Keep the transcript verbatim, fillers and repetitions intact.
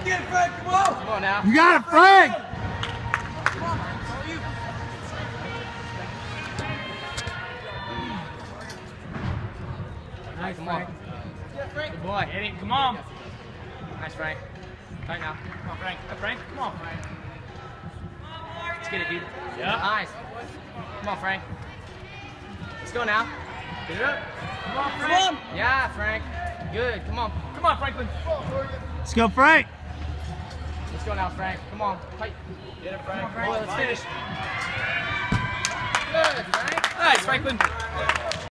Get it, Frank. Come on. Come on now. You got it, Frank. Nice, Frank. Good boy. Hit it. Come on. Nice, Frank. Right now. Come on, Frank. Hey, Frank. Come on, Frank. Let's get it, dude. Yeah. Nice. Come on, Frank. Let's go now. Get it up. Come on, Frank. Come on. Yeah, Frank. Good. Come on. Come on, Franklin. Let's go, Frank. Let's go now, Frank. Come on. Fight. Get it, Frank. Come on, let's finish. Good, Frank. Nice, Franklin.